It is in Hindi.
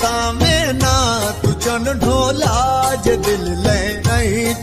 में ना तू चन ढोला जे दिल ले नहीं